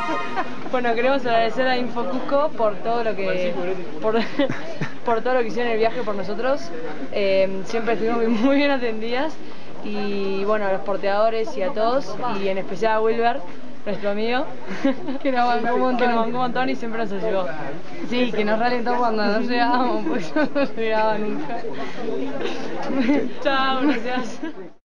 Bueno, queremos agradecer a Infocusco por todo lo que por todo lo que hicieron en el viaje por nosotros. Siempre estuvimos muy bien atendidas y bueno, a los porteadores y a todos, y en especial a Wilber, nuestro amigo, que nos bancó un montón y siempre nos ayudó. Sí, que nos ralentó cuando no llegábamos, pues no llegaba nunca. Chao, gracias.